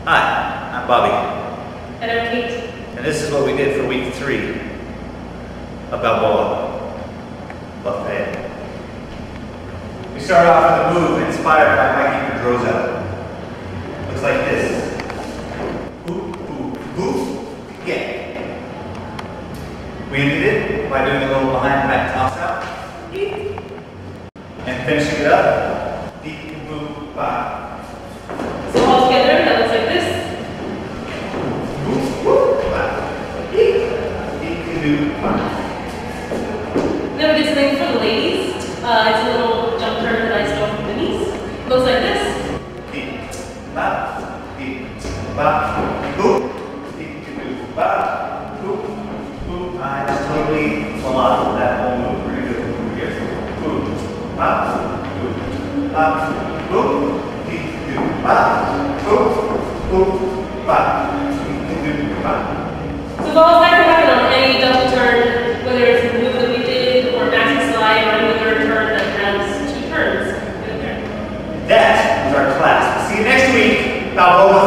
Hi, I'm Bobby. And I'm Kate. And this is what we did for week 3 of Balboa Buffet. We started off with a move inspired by Mikey Pedroza. Looks like this. Boop, boop, boop, again. We ended it by doing a little behind the back toss out. And finishing it up. Deep, boop, bop. So all together, that looks like this. Then we did something for the ladies. It's a little jump turn that I stole from Denise. Looks like this. I just totally melodic that whole move. We're going to do it here. Boom, bop, boom, bop, boom, boom, bop, boom, boom, bop, boom, bop. So balls that can happen on any double turn, whether it's the move that we did, or maxi slide, or any other turn that has 2 turns. That was our class. See you next week. Balboa